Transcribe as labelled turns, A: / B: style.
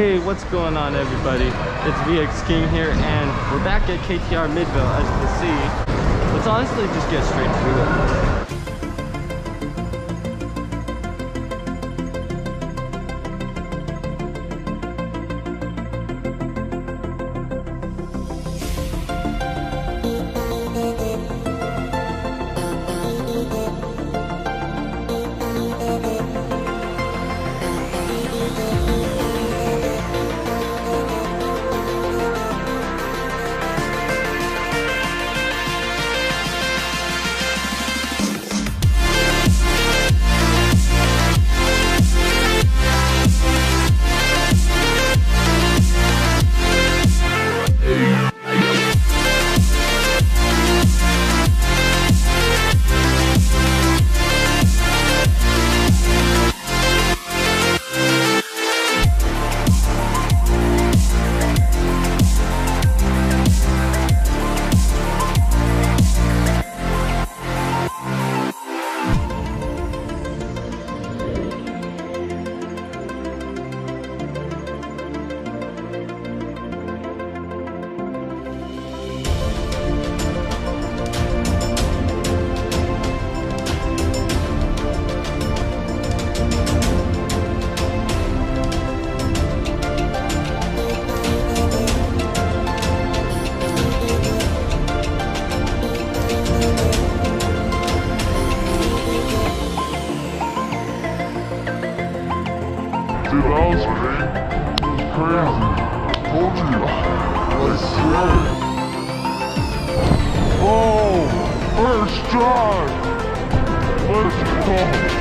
A: Hey, what's going on, everybody? It's VX King here, and we're back at KTR Midvale, as you can see. Let's honestly just get straight to it.
B: Dude, that was crazy. Told you. I swear. Oh, first try. Let's go.